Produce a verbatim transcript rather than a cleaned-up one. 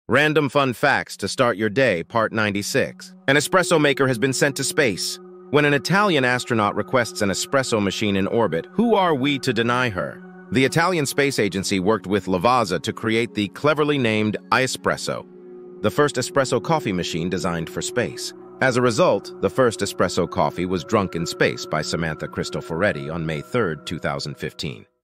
Random Fun Facts to Start Your Day, Part ninety-six. An espresso maker has been sent to space. When an Italian astronaut requests an espresso machine in orbit, who are we to deny her? The Italian Space Agency worked with Lavazza to create the cleverly named Espresso, the first espresso coffee machine designed for space. As a result, the first espresso coffee was drunk in space by Samantha Cristoforetti on May third, two thousand fifteen.